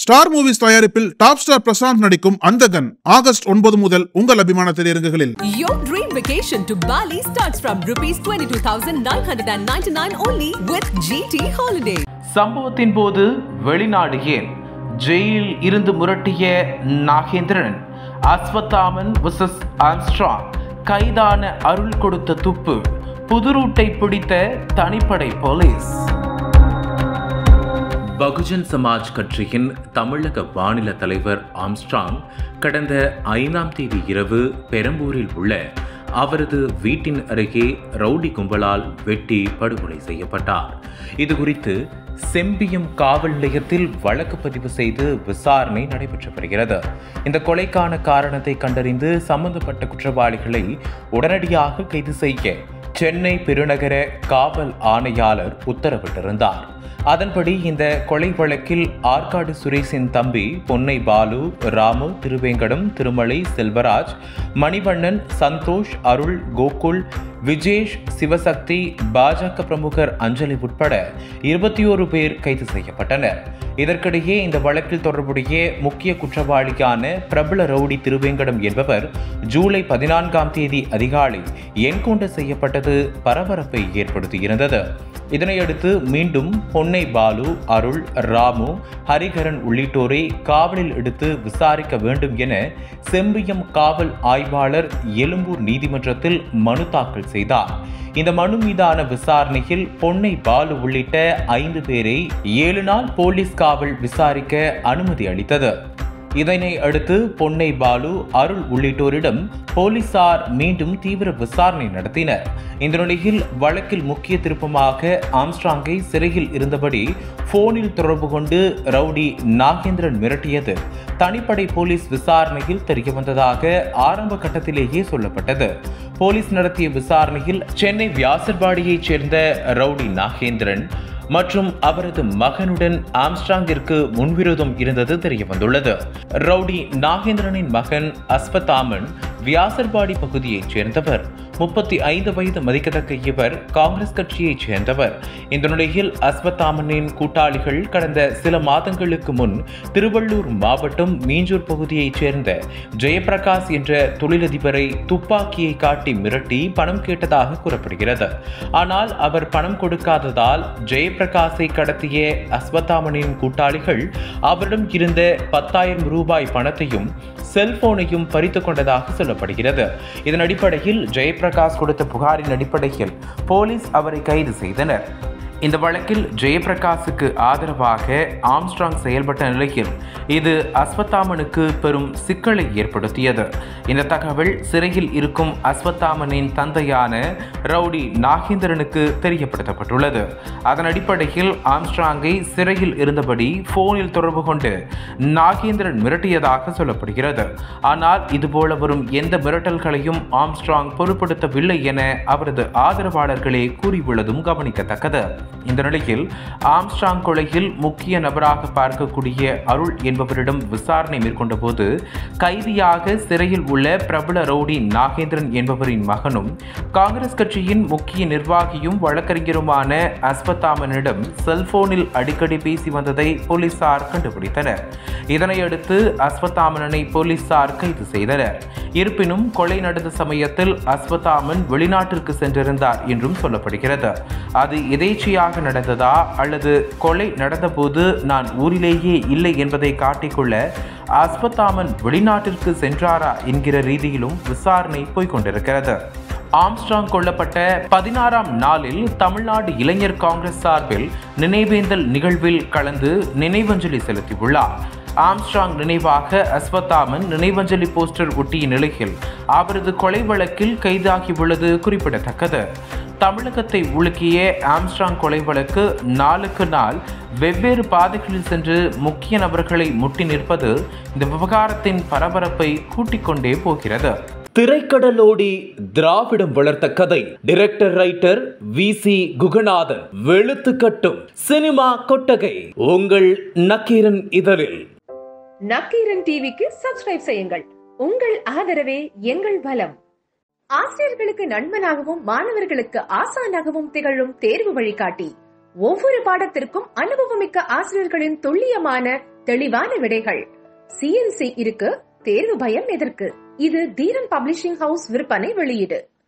Star movies தயாரிப்பில் top star Prashanth Andhagan அந்தகன் August 9 முதல் உங்கள் அபிமான திரையரங்குகளில். Your dream vacation to Bali starts from ₹22,999 only with GT Holiday. சம்பவத்தின் போது வெளிநாடு ஏன் ஜெயிலில் இருந்து முரட்டிய நாகேந்திரன், அஸ்வத்தாமன் vs ஆம்ஸ்ட்ராங், கைதான அருள் கொடுத்த துப்பு, புது ரூட்டை பிடித்த தனிப்படை போலீஸ். பகுஜன் சமாஜ் கட்சியின் தமிழக மாநில தலைவர் ஆம்ஸ்ட்ராங் கடந்த 5ஆம் தேதி இரவு பெரம்பூரில் உள்ள அவரது வீட்டின் அருகே ரவுடி கும்பலால் வெட்டி படுகொலை செய்யப்பட்டார். இதுகுறித்து செம்பியம் காவல் நிலையத்தில் வழக்கு பதிவு செய்து விசாரணை நடைபெற்று வருகிறது. இந்த கொலைக்கான காரணத்தை கண்டறிந்து சம்பந்தப்பட்ட குற்றவாளிகளை உடனடியாக கைது செய்ய சென்னை பெருநகர காவல் ஆணையாளர் உத்தரவிட்டிருந்தார். அதன்படி இந்த கொலை வழக்கில் ஆற்காடு சுரேஷின் தம்பி பொன்னை பாலு, ராமு, திருவேங்கடம், திருமலை, செல்வராஜ், மணிவண்ணன், சந்தோஷ், அருள், கோகுல், விஜேஷ், சிவசக்தி, பாஜக பிரமுகர் அஞ்சலி உட்பட 21 பேர் கைது செய்யப்பட்டனர். இதற்கிடையே இந்த வழக்கில் தொடர்புடைய முக்கிய குற்றவாளியான பிரபல ரவுடி திருவேங்கடம் என்பவர் ஜூலை 14ஆம் தேதி அதிகாலை என்கவுண்டர் செய்யப்பட்டது பரபரப்பை ஏற்படுத்தியிருந்தது. இதனையடுத்து மீண்டும் பொன்னை பாலு, அருள், ராமு, ஹரிகரன் உள்ளிட்டோரை காவலில் எடுத்து விசாரிக்க வேண்டும் என செம்பியம் காவல் ஆய்வாளர் எழும்பூர் நீதிமன்றத்தில் மனு தாக்கல் செய்தார். இந்த மனு மீதான விசாரணையில் பொன்னை பாலு உள்ளிட்ட 5 பேரை 7 நாள் போலீஸ் காவல் விசாரிக்க அனுமதி அளித்தது. இதனை அடுத்து பொன்னை பாலு, அருள் உள்ளிட்டோரிடம் போலீசார் மீண்டும் தீவிர விசாரணை நடத்தினர். இந்த நிலையில் வழக்கில் முக்கிய திருப்பமாக ஆம்ஸ்ட்ராங்கை சிறையில் இருந்தபடி போனில் தொடர்பு கொண்டு ரவுடி நாகேந்திரன் மிரட்டியது தனிப்படை போலீஸ் விசாரணையில் தெரியவந்ததாக ஆரம்ப கட்டத்திலேயே சொல்லப்பட்டது. போலீஸ் நடத்திய விசாரணையில் சென்னை வியாசர்பாடியைச் சேர்ந்த ரவுடி நாகேந்திரன் மற்றும் அவரது மகனுடன் ஆம்ஸ்ட்ராங்கிற்கு முன்விரோதம் இருந்தது தெரியவந்துள்ளது. ரவுடி நாகேந்திரனின் மகன் அஸ்வத்தாமன் வியாசர்பாடி பகுதியைச் சேர்ந்தவர். 35 வயது மதிக்கத்தக்க இவர் காங்கிரஸ் கட்சியைச் சேர்ந்தவர். இந்த நிலையில் அஸ்வத்தாமனின் கூட்டாளிகள் கடந்த சில மாதங்களுக்கு முன் திருவள்ளூர் மாவட்டம் மீஞ்சூர் பகுதியைச் சேர்ந்த ஜெயபிரகாஷ் என்ற தொழிலதிபரை துப்பாக்கியை காட்டி மிரட்டி பணம் கேட்டதாக கூறப்படுகிறது. ஆனால் அவர் பணம் கொடுக்காததால் ஜெயபிரகாஷை கடத்திய அஸ்வத்தாமனின் கூட்டாளிகள் அவரிடம் இருந்த 10,000 ரூபாய் பணத்தையும் செல்போனையும் பறித்துக் கொண்டதாக சொல்லப்படுகிறது. இதன் அடிப்படையில் ஜெயபிரகாஷ் கொடுத்த புகாரின் அடிப்படையில் போலீஸ் அவரை கைது செய்தனர். இந்த வழக்கில் ஜெயபிரகாஷுக்கு ஆதரவாக ஆம்ஸ்ட்ராங் செயல்பட்ட நிலையில் இது அஸ்வத்தாமனுக்கு பெரும் சிக்கலை ஏற்படுத்தியது. இந்த தகவல் சிறையில் இருக்கும் அஸ்வத்தாமனின் தந்தையான ரவுடி நாகேந்திரனுக்கு தெரியப்படுத்தப்பட்டுள்ளது. அதன் அடிப்படையில் ஆம்ஸ்ட்ராங்கை சிறையில் இருந்தபடி போனில் தொடர்பு கொண்டு நாகேந்திரன் மிரட்டியதாக சொல்லப்படுகிறது. ஆனால் இதுபோல வரும் எந்த மிரட்டல்களையும் ஆம்ஸ்ட்ராங் பொருட்படுத்தவில்லை என அவரது ஆதரவாளர்களே கூறியுள்ளதும் கவனிக்கத்தக்கது. இந்த நிலையில் ஆம்ஸ்ட்ராங் கொலையில் முக்கிய நபராக பார்க்கக்கூடிய அருள் என்பவரிடம் விசாரணை மேற்கொண்ட போது கைதியாக சிறையில் உள்ள பிரபல ரவுடி நாகேந்திரன் என்பவரின் மகனும் காங்கிரஸ் கட்சியின் முக்கிய நிர்வாகியும் வழக்கறிஞருமான அஸ்வத்தாமனிடம் செல்போனில் அடிக்கடி பேசி வந்ததை போலீசார் கண்டுபிடித்தனர். இதனையடுத்து அஸ்வத்தாமனை போலீசார் கைது செய்தனர். இருப்பினும் கொலை நடந்த சமயத்தில் அஸ்வத்தாமன் வெளிநாட்டிற்கு சென்றிருந்தார் என்றும் சொல்லப்படுகிறது. அது எதேச்சையாக நடந்ததா அல்லது கொலை நடந்தபோது நான் ஊரிலேயே இல்லை என்பதை காட்டிக்கொள்ள அஸ்வத்தாமன் வெளிநாட்டிற்கு சென்றாரா என்கிற ரீதியிலும் விசாரணை போய்கொண்டிருக்கிறது. ஆம்ஸ்ட்ராங் கொல்லப்பட்ட 16ஆம் நாளில் தமிழ்நாடு இளைஞர் காங்கிரஸ் சார்பில் நினைவேந்தல் நிகழ்வில் கலந்து நினைவஞ்சலி செலுத்தியுள்ளார். ஆம்ஸ்ட்ராங் நினைவாக அஸ்வத்தாமன் நினைவஞ்சலி போஸ்டர் ஒட்டிய நிலையில் அவரது கொலை வழக்கில் கைதாகியுள்ளது குறிப்பிடத்தக்கது. தமிழகத்தை உலுக்கிய ஆம்ஸ்ட்ராங் கொலை வழக்கு நாளுக்கு நாள் வெவ்வேறு பாதைகளில் சென்று முக்கிய நபர்களை முட்டி நிற்பது இந்த விவகாரத்தின் பரபரப்பை கூட்டிக் கொண்டே போகிறது. திரைக்கடலோடி திராவிடம் வளர்த்த கதை டைரக்டர் ரைட்டர் VC குகநாதன் வெளுத்து கட்டும் சினிமா கொட்டகை உங்கள் நக்கீரன் இதழில். நக்கீரன் டிவிக்கு சப்ஸ்கிரைப் செய்யுங்கள். உங்கள் ஆதரவே எங்கள் பலம். ஆசிரியர்களுக்கு நண்பனாகவும் மாணவர்களுக்கு ஆசானாகவும் திகழும் தேர்வு வழிகாட்டி. ஒவ்வொரு பாடத்திற்கும் அனுபவமிக்க ஆசிரியர்களின் துல்லியமான தெளிவான விடைகள். CNC இருக்கு, தேர்வு பயம் எதற்கு? இது தீரன் பப்ளிஷிங் ஹவுஸ் விற்பனை வெளியீடு.